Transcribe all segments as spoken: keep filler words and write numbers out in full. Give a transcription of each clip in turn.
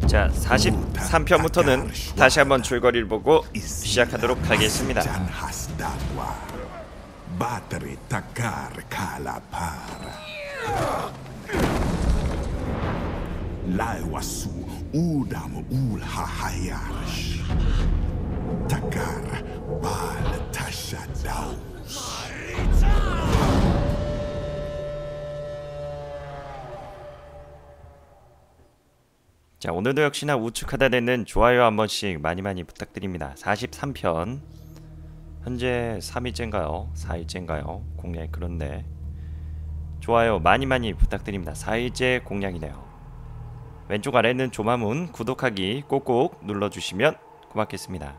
자, 사십삼 편부터는 다시 한번 줄거리를 보고 시작하도록 하겠습니다. 자, 오늘도 역시나 우측 하단에는 좋아요 한 번씩 많이 많이 부탁드립니다. 사십삼 편 현재 삼 일째인가요? 사 일째인가요? 공략이 그런데 좋아요 많이 많이 부탁드립니다. 사 일째 공략이네요. 왼쪽 아래는 조마문 구독하기 꼭꼭 눌러주시면 고맙겠습니다.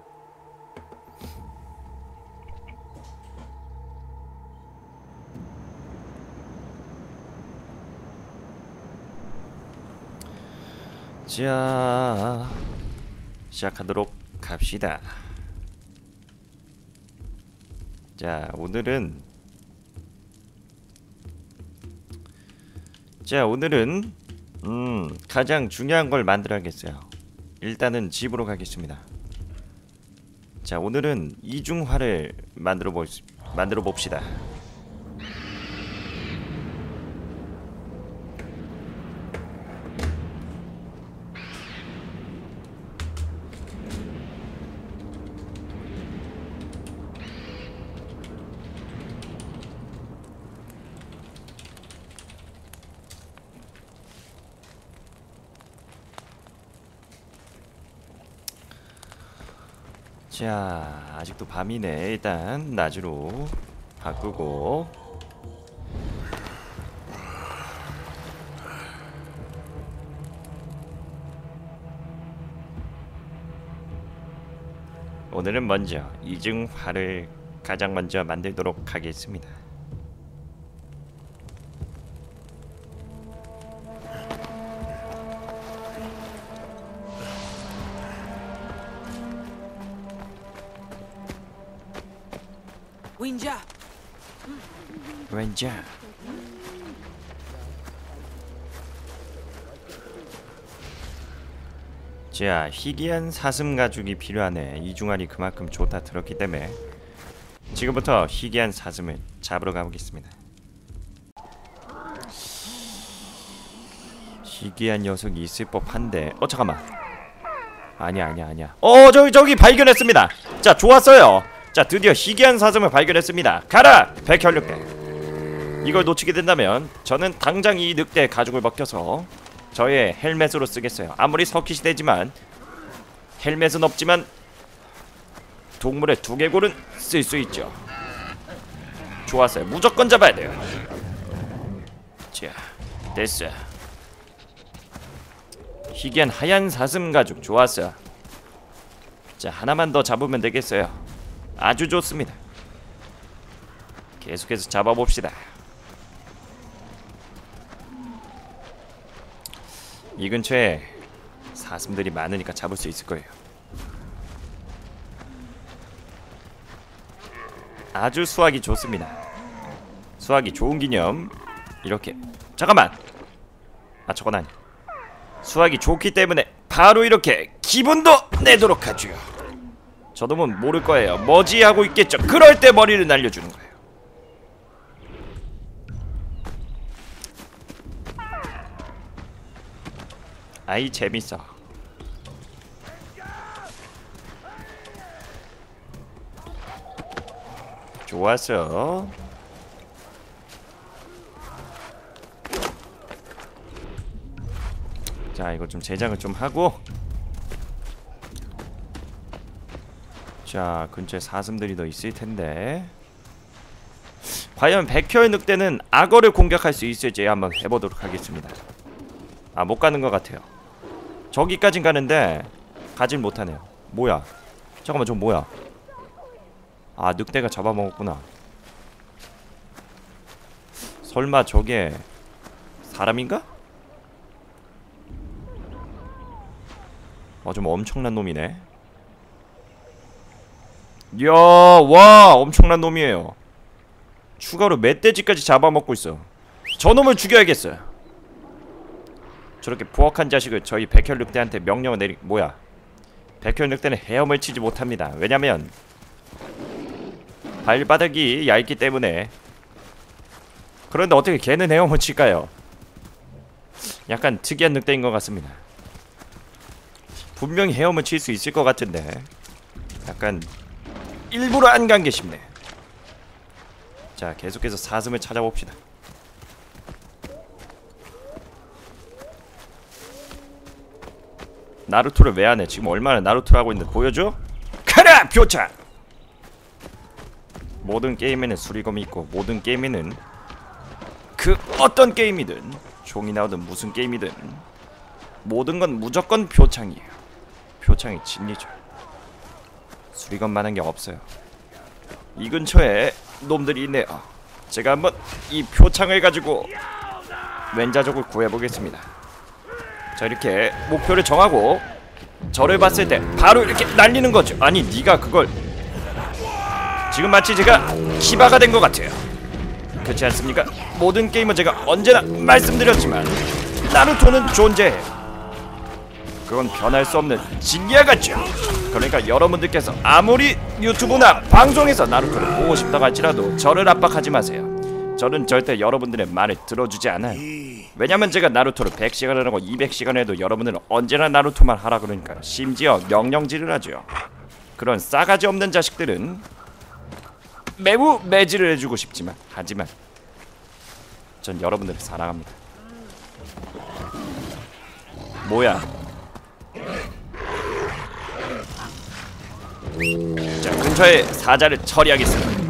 자, 시작하도록 합시다. 자, 오늘은 자 오늘은 음 가장 중요한 걸 만들어야겠어요. 일단은 집으로 가겠습니다. 자, 오늘은 이중화를 만들어 보 만들어 봅시다. 자, 아직도 밤이네. 일단 낮으로 바꾸고 오늘은 먼저 이중화를 가장 먼저 만들도록 하겠습니다. 윈자. 윈자. 자, 희귀한 사슴 가죽이 필요하네. 이중환이 그만큼 좋다 들었기 때문에 지금부터 희귀한 사슴을 잡으러 가보겠습니다. 희귀한 녀석이 있을 법한데 어 잠깐만 아니야 아니야 아니야 어 저기 저기 발견했습니다. 자, 좋았어요. 자, 드디어 희귀한 사슴을 발견했습니다. 가라! 백혈늑대. 이걸 놓치게 된다면 저는 당장 이 늑대의 가죽을 벗겨서 저의 헬멧으로 쓰겠어요. 아무리 서킷시대지만 헬멧은 없지만 동물의 두개골은 쓸 수 있죠. 좋았어요. 무조건 잡아야 돼요. 자, 됐어. 희귀한 하얀 사슴 가죽 좋았어. 자, 하나만 더 잡으면 되겠어요. 아주 좋습니다. 계속해서 잡아봅시다. 이 근처에 사슴들이 많으니까 잡을 수 있을 거예요. 아주 수확이 좋습니다. 수확이 좋은 기념 이렇게 잠깐만 아 저건 아니 수확이 좋기 때문에 바로 이렇게 기분도 내도록 하죠. 저놈은 모를 거예요. 뭐지 하고 있겠죠. 그럴 때 머리를 날려주는 거예요. 아이 재밌어. 좋았어. 자, 이거 좀 제작을 좀 하고 자, 근처에 사슴들이 더 있을 텐데 과연 백혈 늑대는 악어를 공격할 수 있을지 한번 해보도록 하겠습니다. 아, 못 가는 것 같아요. 저기까진 가는데 가질 못하네요. 뭐야? 잠깐만, 저 뭐야? 아, 늑대가 잡아먹었구나. 설마 저게 사람인가? 아, 좀 엄청난 놈이네. 이야, 와, 엄청난 놈이에요. 추가로 멧돼지까지 잡아먹고 있어. 저놈을 죽여야겠어요. 저 저렇게 부엌한 자식을 저희 백혈늑대한테 명령을 내리... 뭐야, 백혈늑대는 헤엄을 치지 못합니다. 왜냐면 발바닥이 얇기 때문에. 그런데 어떻게 걔는 헤엄을 칠까요? 약간 특이한 늑대인 것 같습니다. 분명히 헤엄을 칠 수 있을 것 같은데 약간 일부러 안 간 게 싶네. 자, 계속해서 사슴을 찾아봅시다. 나루토를 왜 안 해? 지금 얼마나 나루토를 하고 있는데 보여줘? 가라! 표창! 모든 게임에는 수리검이 있고 모든 게임에는 그 어떤 게임이든 종이 나오든 무슨 게임이든 모든 건 무조건 표창이에요. 표창이 진리죠. 수리검만한 게 없어요. 이 근처에 놈들이 있네요. 제가 한번 이 표창을 가지고 왼자족을 구해보겠습니다. 자, 이렇게 목표를 정하고 저를 봤을 때 바로 이렇게 날리는 거죠. 아니, 네가 그걸 지금 마치 제가 키바가 된 것 같아요. 그렇지 않습니까? 모든 게임은 제가 언제나 말씀드렸지만 나루토는 존재해요. 그건 변할 수 없는 진리와 같죠. 그러니까 여러분들께서 아무리 유튜브나 방송에서 나루토를 보고 싶다고 할지라도 저를 압박하지 마세요. 저는 절대 여러분들의 말을 들어주지 않아요. 왜냐면 제가 나루토를 백 시간을 하고 이백 시간을 해도 여러분들은 언제나 나루토만 하라 그러니까요. 심지어 명령질을 하죠. 그런 싸가지 없는 자식들은 매우 매질을 해주고 싶지만 하지만 전 여러분들을 사랑합니다. 뭐야? 자, 근처에 사자를 처리하겠습니다.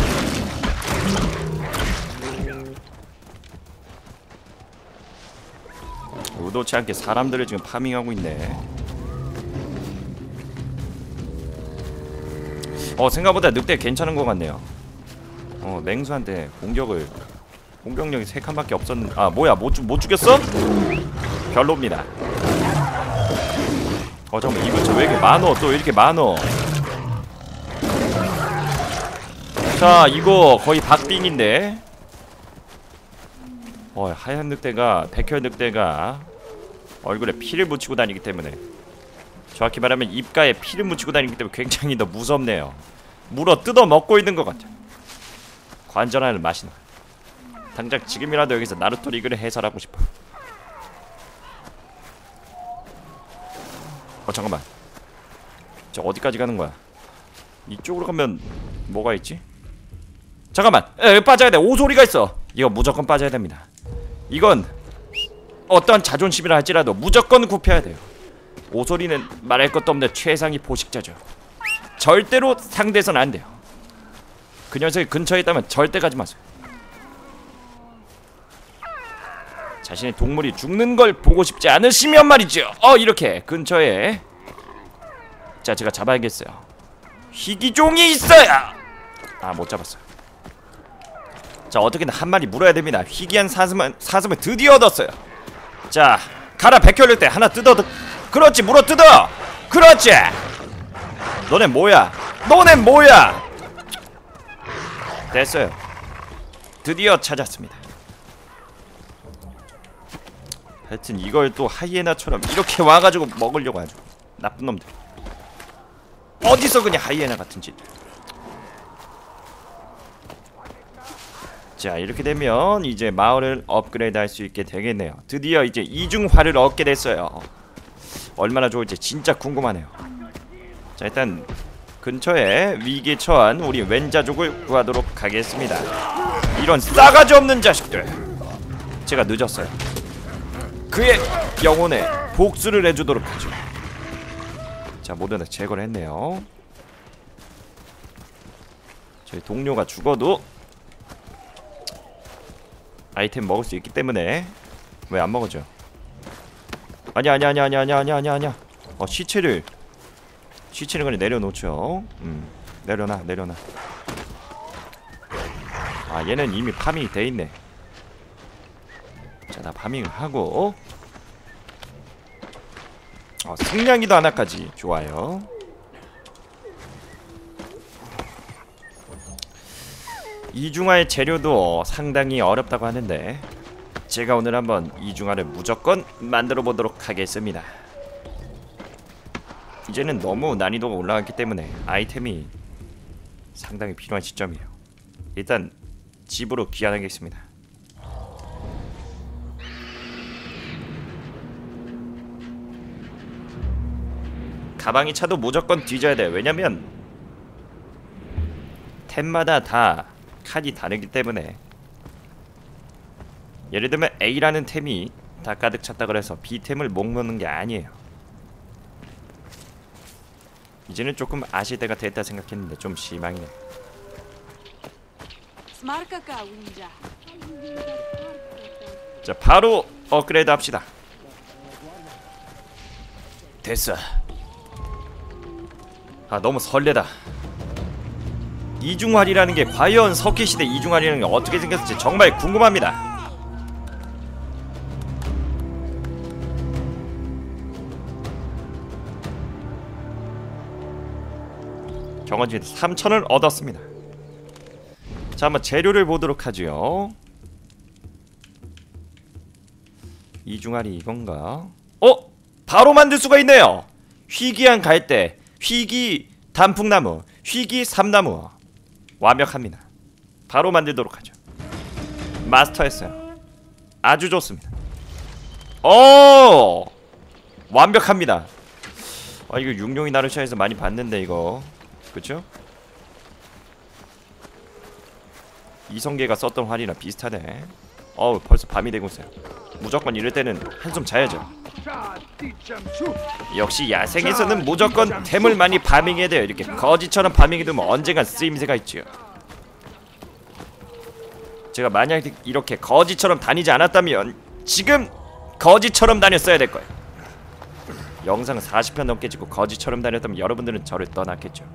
의도치 않게 사람들을 지금 파밍하고 있네. 어, 생각보다 늑대 괜찮은 것 같네요. 어, 맹수한테 공격을 공격력이 세 칸밖에 없었는데. 아, 뭐야, 못, 못 죽였어? 별로입니다. 어, 잠깐만, 이거 저 왜 이렇게 많어? 또 왜 이렇게 많어? 자, 이거 거의 박빙인데. 어, 하얀 늑대가, 백혈 늑대가 얼굴에 피를 묻히고 다니기 때문에, 정확히 말하면 입가에 피를 묻히고 다니기 때문에 굉장히 더 무섭네요. 물어 뜯어 먹고 있는 것 같아. 관전하는 맛이 나. 당장 지금이라도 여기서 나루토 리그를 해설하고 싶어. 어, 잠깐만. 저 어디까지 가는 거야? 이쪽으로 가면 뭐가 있지? 잠깐만. 에, 빠져야 돼. 오소리가 있어. 이거 무조건 빠져야 됩니다. 이건 어떠한 자존심이라 할지라도 무조건 굽혀야 돼요. 오소리는 말할 것도 없는 최상위 포식자죠. 절대로 상대해서는 안 돼요. 그 녀석이 근처에 있다면 절대 가지 마세요. 자신의 동물이 죽는 걸 보고 싶지 않으시면 말이죠. 어, 이렇게 근처에. 자, 제가 잡아야겠어요. 희귀종이 있어야. 아, 못 잡았어요. 자, 어떻게든 한 마리 물어야 됩니다. 희귀한 사슴은, 사슴을 드디어 얻었어요. 자, 가라 백혈늑대 하나 뜯어. 그렇지, 물어 뜯어. 그렇지. 너네 뭐야? 너네 뭐야? 됐어요. 드디어 찾았습니다. 하여튼 이걸 또 하이에나처럼 이렇게 와가지고 먹으려고 하죠. 나쁜 놈들. 어디서 그냥 하이에나 같은 짓. 자, 이렇게 되면 이제 마을을 업그레이드 할 수 있게 되겠네요. 드디어 이제 이중화를 얻게 됐어요. 얼마나 좋을지 진짜 궁금하네요. 자, 일단 근처에 위기에 처한 우리 왼자족을 구하도록 하겠습니다. 이런 싸가지 없는 자식들. 제가 늦었어요. 그의 영혼에 복수를 해주도록 하죠. 자, 모두 다 제거를 했네요. 저희 동료가 죽어도 아이템 먹을 수 있기 때문에. 왜 안 먹어줘? 아니야 아니야 아니야 아니야 아니야 아니야 아니야 아니야. 어, 시체를 시체를 그냥 내려놓죠. 음, 내려놔 내려놔. 아, 얘는 이미 파밍이 돼있네. 자, 나 파밍을 하고. 어, 승냥이도 하나까지. 좋아요. 이중화의 재료도 상당히 어렵다고 하는데, 제가 오늘 한번 이중화를 무조건 만들어 보도록 하겠습니다. 이제는 너무 난이도가 올라갔기 때문에 아이템이 상당히 필요한 시점이에요. 일단 집으로 귀환하겠습니다. 가방이 차도 무조건 뒤져야 돼요. 왜냐면 템마다 다 칸이 다르기 때문에, 예를 들면 A라는 템이 다 가득 찼다 그래서 B템을 못 먹는 게 아니에요. 이제는 조금 아실 때가 됐다 생각했는데 좀 실망이네. 자, 바로 업그레이드 합시다. 됐어. 아, 너무 설레다. 이중활이라는 게 과연 석기시대 이중활이라는 게 어떻게 생겼을지 정말 궁금합니다. 경원진 삼천을 얻었습니다. 자, 한번 재료를 보도록 하죠. 이중활이 이건가? 어? 바로 만들 수가 있네요. 희귀한 갈대, 희귀 단풍나무, 희귀 삼나무. 완벽합니다. 바로 만들도록 하죠. 마스터했어요. 아주 좋습니다. 오! 완벽합니다. 아, 이거 육룡이 나르샤에서 많이 봤는데 이거. 그쵸? 이성계가 썼던 활이랑 비슷하네. 어우, 벌써 밤이 되고 있어요. 무조건 이럴 때는 한숨 자야죠. 역시 야생에서는 무조건 템을 많이 파밍해야 돼요. 이렇게 거지처럼 파밍해두면 언젠간 쓰임새가 있지요. 제가 만약 이렇게 거지처럼 다니지 않았다면 지금 거지처럼 다녔어야 될 거예요. 영상 사십 편 넘게 찍고 거지처럼 다녔다면 여러분들은 저를 떠났겠죠.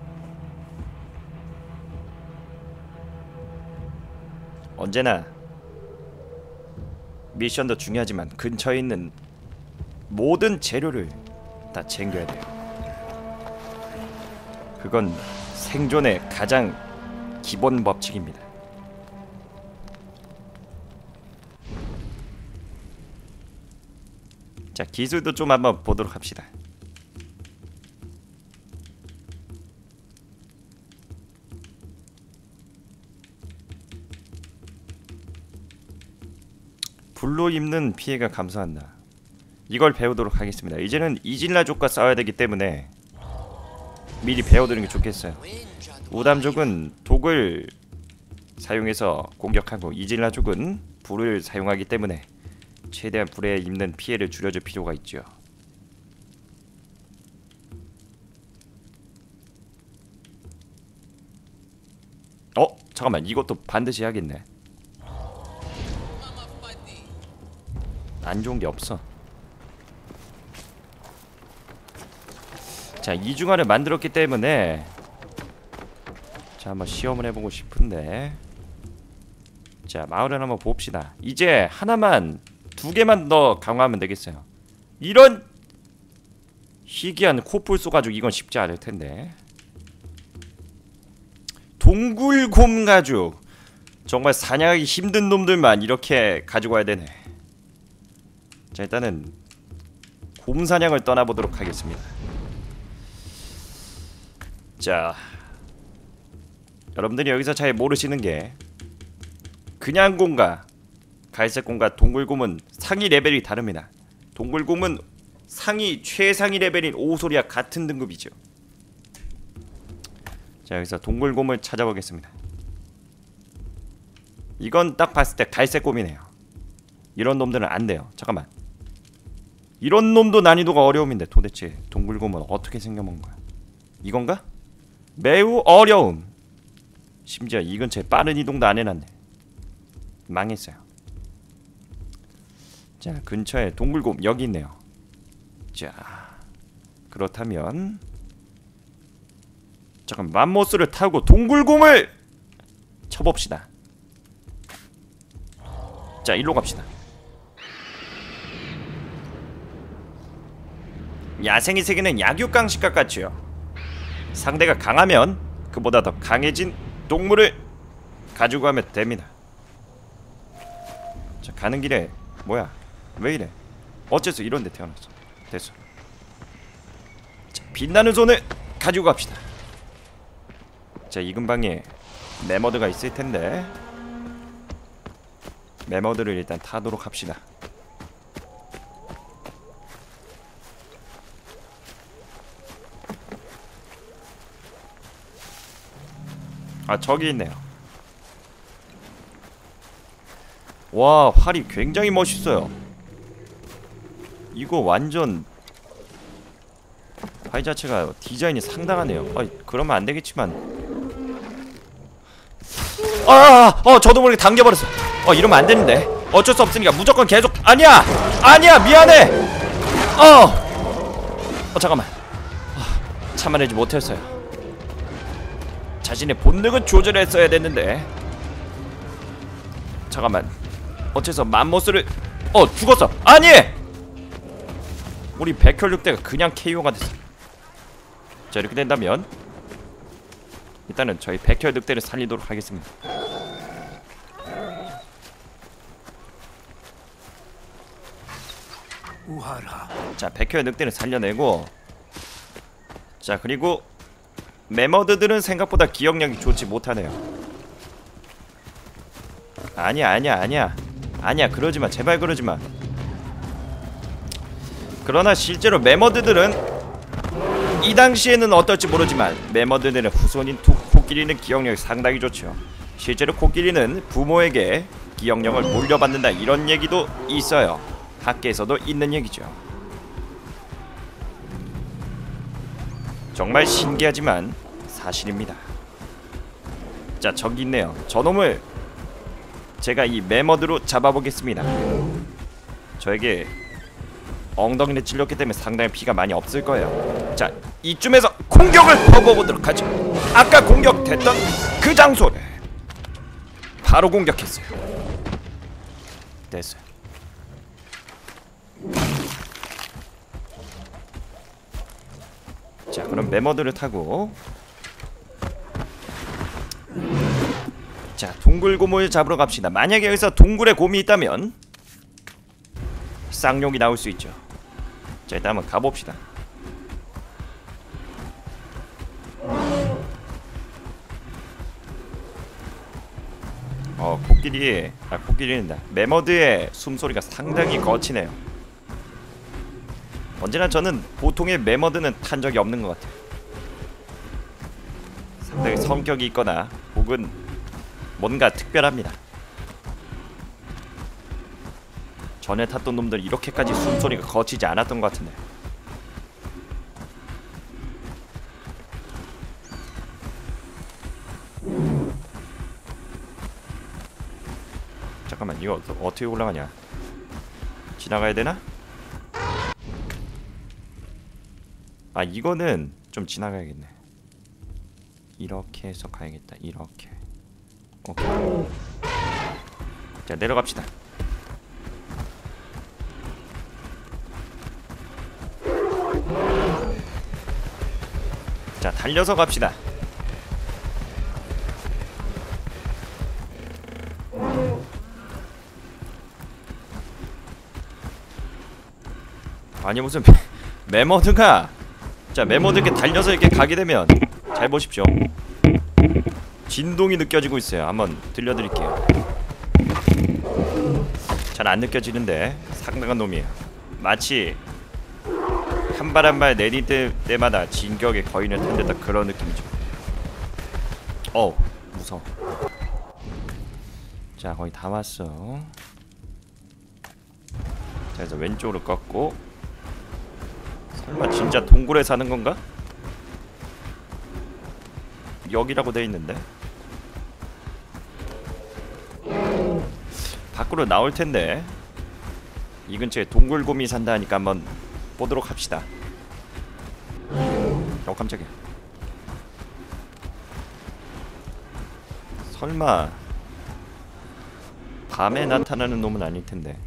언제나 미션도 중요하지만 근처에 있는 모든 재료를 다 챙겨야 돼요. 그건 생존의 가장 기본 법칙입니다. 자, 기술도 좀 한번 보도록 합시다. 불로 입는 피해가 감소한다. 이걸 배우도록 하겠습니다. 이제는 이질라족과 싸워야 되기 때문에 미리 배워두는 게 좋겠어요. 우담족은 독을 사용해서 공격하고 이질라족은 불을 사용하기 때문에 최대한 불에 입는 피해를 줄여줄 필요가 있죠. 어? 잠깐만, 이것도 반드시 해야겠네. 안 좋은 게 없어. 자, 이중화를 만들었기 때문에 자, 한번 시험을 해보고 싶은데, 자, 마을을 한번 봅시다. 이제 하나만, 두 개만 더 강화하면 되겠어요. 이런 희귀한 코뿔 쏘가지고 이건 쉽지 않을 텐데. 동굴곰 가죽. 정말 사냥하기 힘든 놈들만 이렇게 가지고 와야 되네. 자, 일단은 곰 사냥을 떠나보도록 하겠습니다. 자, 여러분들이 여기서 잘 모르시는 게, 그냥 곰과 갈색곰과 동굴곰은 상위 레벨이 다릅니다. 동굴곰은 상위 최상위 레벨인 오소리와 같은 등급이죠. 자, 여기서 동굴곰을 찾아보겠습니다. 이건 딱 봤을 때 갈색곰이네요. 이런 놈들은 안 돼요. 잠깐만, 이런 놈도 난이도가 어려움인데 도대체 동굴곰은 어떻게 생겨먹은 거야? 이건가? 매우 어려움. 심지어 이 근처에 빠른 이동도 안 해놨네. 망했어요. 자, 근처에 동굴곰 여기 있네요. 자, 그렇다면 잠깐 맘모스를 타고 동굴곰을 쳐봅시다. 자, 일로 갑시다. 야생의 세계는 약육강식과 같지요. 상대가 강하면 그보다 더 강해진 동물을 가지고 가면 됩니다. 자, 가는 길에 뭐야? 왜 이래? 어째서 이런 데 태어났어? 됐어. 자, 빛나는 손을 가지고 갑시다. 자, 이 근방에 매머드가 있을 텐데 매머드를 일단 타도록 합시다. 아, 저기 있네요. 와, 활이 굉장히 멋있어요. 이거 완전 활 자체가 디자인이 상당하네요. 아, 그러면 안 되겠지만. 아, 어, 저도 모르게 당겨버렸어. 어, 이러면 안 되는데. 어쩔 수 없으니까 무조건 계속. 아니야, 아니야, 미안해. 어, 어, 잠깐만. 아, 참아내지 못했어요. 자신의 본능은 조절했어야 됐는데. 잠깐만. 어째서 맘모스를. 어, 죽었어. 아니, 우리 백혈육대가 그냥 케이오가 됐어. 자, 이렇게 된다면 일단은 저희 백혈늑대를 살리도록 하겠습니다. 우하라. 자, 백혈늑대를 살려내고. 자, 그리고 매머드들은 생각보다 기억력이 좋지 못하네요. 아니야, 아니야, 아니야, 아니야. 그러지마, 제발 그러지마. 그러나 실제로 매머드들은 이 당시에는 어떨지 모르지만 매머드들의 후손인 코끼리는 기억력이 상당히 좋죠. 실제로 코끼리는 부모에게 기억력을 물려받는다, 이런 얘기도 있어요. 학계에서도 있는 얘기죠. 정말 신기하지만 사실입니다. 자, 저기 있네요. 저놈을 제가 이 매머드로 잡아보겠습니다. 저에게 엉덩이를 찔렸기 때문에 상당히 피가 많이 없을 거예요. 자, 이쯤에서 공격을 퍼부어보도록 하죠. 아까 공격됐던 그 장소를 바로 공격했어요. 됐어요. 자, 그럼 매머드를 타고 자, 동굴곰을 잡으러 갑시다. 만약에 여기서 동굴에 곰이 있다면 쌍욕이 나올 수 있죠. 자, 일단 한번 가봅시다. 어, 코끼리, 아, 코끼리는다. 매머드의 숨소리가 상당히 거치네요. 언제나 저는 보통의 매머드는 탄 적이 없는 것 같아요. 상당히 성격이 있거나 혹은 뭔가 특별합니다. 전에 탔던 놈들 이렇게까지 숨소리가 거치지 않았던 것 같은데. 잠깐만, 이거 어떻게 올라가냐? 지나가야 되나? 아, 이거는 좀 지나가야겠네. 이렇게 해서 가야겠다. 이렇게. 오케이. 자, 내려갑시다. 자, 달려서 갑시다. 아니, 무슨 매머드가. 자, 매머드 이렇게 달려서 이렇게 가게 되면 잘 보십시오. 진동이 느껴지고 있어요. 한번 들려드릴게요. 잘 안 느껴지는데 상당한 놈이에요. 마치 한 발 한 발 내릴 때, 때마다 진격의 거인을 탄 듯한 그런 느낌이죠. 어우, 무서워. 자, 거의 다 왔어. 자, 그래서 왼쪽으로 꺾고. 설마 진짜 동굴에 사는 건가? 여기라고 돼 있는데. 밖으로 나올 텐데. 이 근처에 동굴곰이 산다 하니까 한번 보도록 합시다. 어, 깜짝이야. 설마 밤에 나타나는 놈은 아닐 텐데.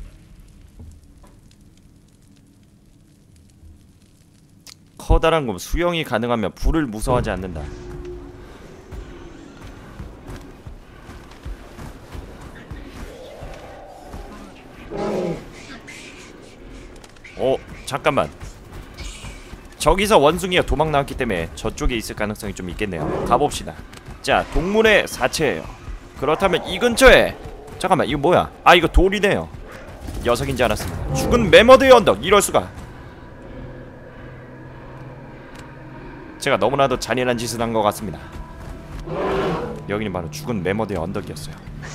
커다란 곰, 수영이 가능하면 불을 무서워하지 않는다. 잠깐만. 저기서 원숭이가 도망 나왔기 때문에 저쪽에 있을 가능성이 좀 있겠네요. 가봅시다. 자, 동물의 사체예요. 그렇다면 이 근처에 잠깐만 이거 뭐야? 아 이거 돌이네요. 녀석인지 알았습니다. 죽은 매머드의 언덕. 이럴수가. 제가 너무나도 잔인한 짓을 한 것 같습니다. 여기는 바로 죽은 매머드의 언덕이었어요.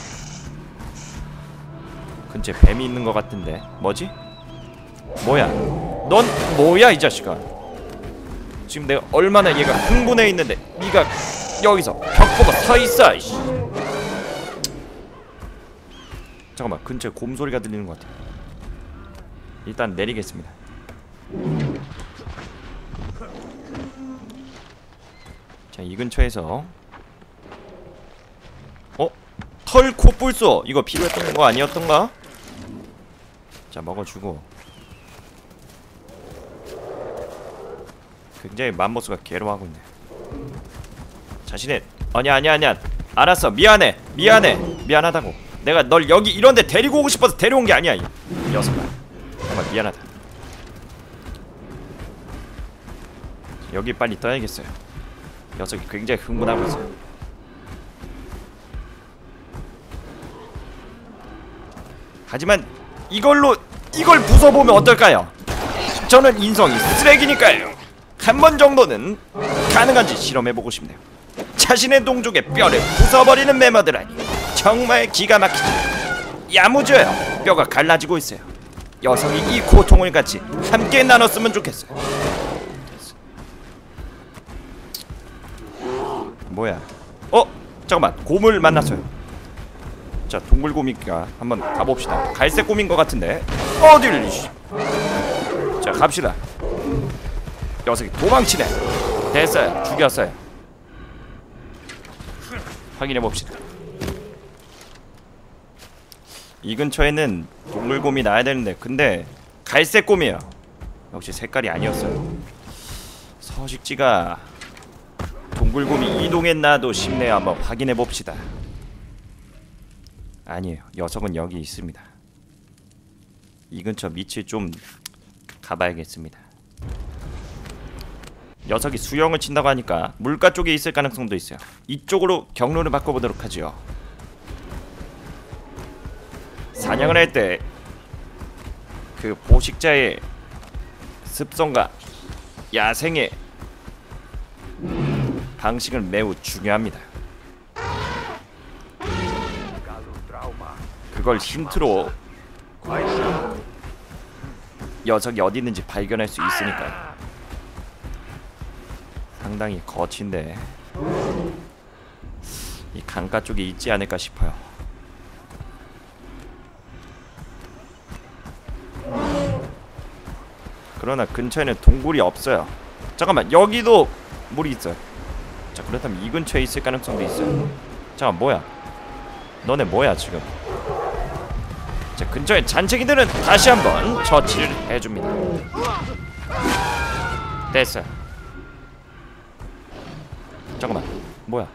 근처에 뱀이 있는 것 같은데 뭐지? 뭐야? 넌 뭐야 이 자식아? 지금 내가 얼마나 얘가 흥분해 있는데 네가 여기서 벽 보고 서 있어. 이씨. 잠깐만 근처에 곰소리가 들리는 것 같아. 일단 내리겠습니다. 자, 이 근처에서 어? 털 코뿔소! 이거 필요했던 거 아니었던가? 자, 먹어주고. 굉장히 맘모스가 괴로워하고 있네. 자신의 아니야 아니야 아니야 알았어 미안해 미안해 미안하다고. 내가 널 여기 이런데 데리고 오고 싶어서 데려온 게 아니야 이 녀석아. 정말 미안하다. 여기 빨리 떠야겠어요. 녀석이 굉장히 흥분하고 있어요. 하지만 이걸로 이걸 부숴보면 어떨까요? 저는 인성이 쓰레기니까요. 한 번 정도는 가능한지 실험해보고 싶네요. 자신의 동족의 뼈를 부숴버리는 매머드라니 정말 기가 막히죠. 야무져요. 뼈가 갈라지고 있어요. 여성이 이 고통을 같이 함께 나눴으면 좋겠어요. 뭐야? 어? 잠깐만 곰을 만났어요. 자, 동물곰이니까 한번 가봅시다. 갈색 곰인 것 같은데 어딜? 자, 갑시다. 녀석이 도망치네. 됐어요. 죽였어요. 확인해봅시다. 이 근처에는 동물곰이 나야 되는데 근데 갈색 곰이에요. 역시 색깔이 아니었어요. 서식지가 동굴곰이 이동했나도 싶네요. 한번 확인해봅시다. 아니에요. 녀석은 여기 있습니다. 이 근처 밑을 좀 가봐야겠습니다. 녀석이 수영을 친다고 하니까 물가 쪽에 있을 가능성도 있어요. 이쪽으로 경로를 바꿔보도록 하죠. 사냥을 할 때 그 포식자의 습성과 야생의 방식은 매우 중요합니다. 그걸 힌트로 녀석이 어디 있는지 발견할 수 있으니까요. 상당히 거친데 이 강가 쪽에 있지 않을까 싶어요. 그러나 근처에는 동굴이 없어요. 잠깐만 여기도 물이 있어요. 자, 그렇다면 이 근처에 있을 가능성도 있어요. 잠깐 뭐야? 너네 뭐야 지금? 자, 근처에 잔챙이들은 다시 한번 처치를 해줍니다. 됐어요. 잠깐만 뭐야?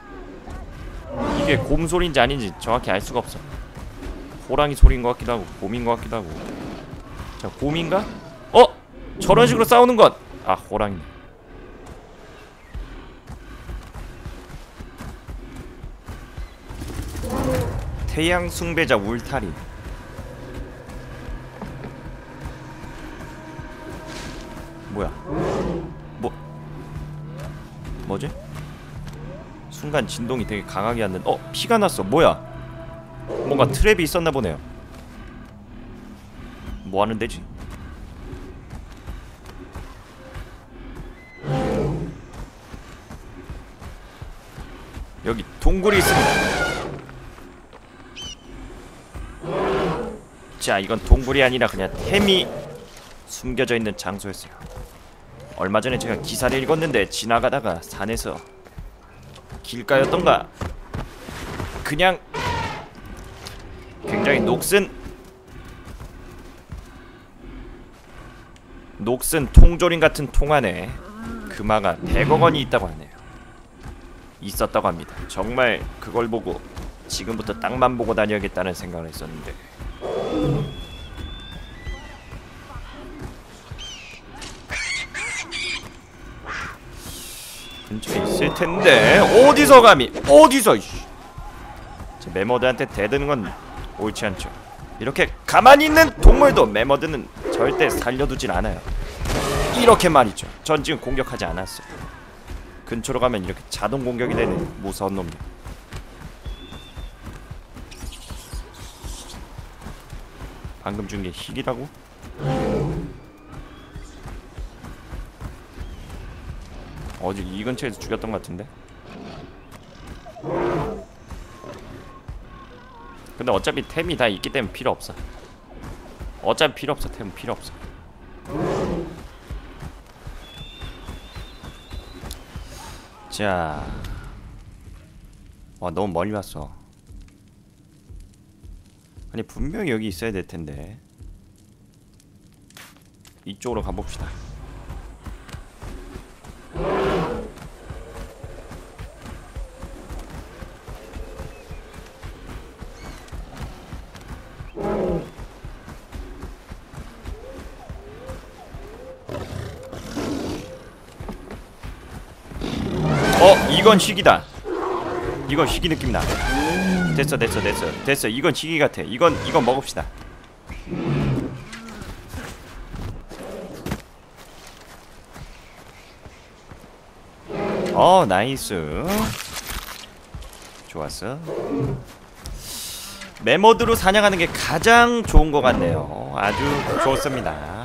이게 곰 소리인지 아닌지 정확히 알 수가 없어. 호랑이 소리인 것 같기도 하고 곰인 것 같기도 하고. 자, 곰인가? 어? 저런 식으로 싸우는 것. 아, 호랑이. 태양 숭배자 울타리. 뭐야? 뭐 뭐지? 순간 진동이 되게 강하게 왔는데 어? 피가 났어. 뭐야? 뭔가 트랩이 있었나 보네요. 뭐 하는 데지? 여기 동굴이 있습니다. 자, 이건 동굴이 아니라 그냥 템이 숨겨져 있는 장소였어요. 얼마 전에 제가 기사를 읽었는데 지나가다가 산에서 길가였던가 그냥 굉장히 녹슨 녹슨 통조림 같은 통 안에 금화가 백억 원이 있다고 하네요. 있었다고 합니다. 정말 그걸 보고 지금부터 땅만 보고 다녀야겠다는 생각을 했었는데 근처에 있을 텐데 어디서 감히 어디서 제 매머드한테 대드는 건 옳지 않죠. 이렇게 가만히 있는 동물도 매머드는 절대 살려두질 않아요. 이렇게 말이죠. 전 지금 공격하지 않았어요. 근처로 가면 이렇게 자동 공격이 되는 무서운 놈이요. 방금 준 게 힐이라고? 어제 이 근처에서 죽였던 것 같은데? 근데 어차피 템이 다 있기 때문에 필요 없어. 어차피 필요 없어. 템은 필요 없어. 자, 와 너무 멀리 왔어. 아니 분명히 여기 있어야 될 텐데. 이쪽으로 가봅시다. 어, 이건 희귀다. 이건 희귀 느낌 나. 됐어, 됐어, 됐어, 됐어. 이건 희귀 같아. 이건 이건 먹읍시다. 어, 나이스. 좋았어. 매머드로 사냥하는 게 가장 좋은 것 같네요. 아주 좋습니다.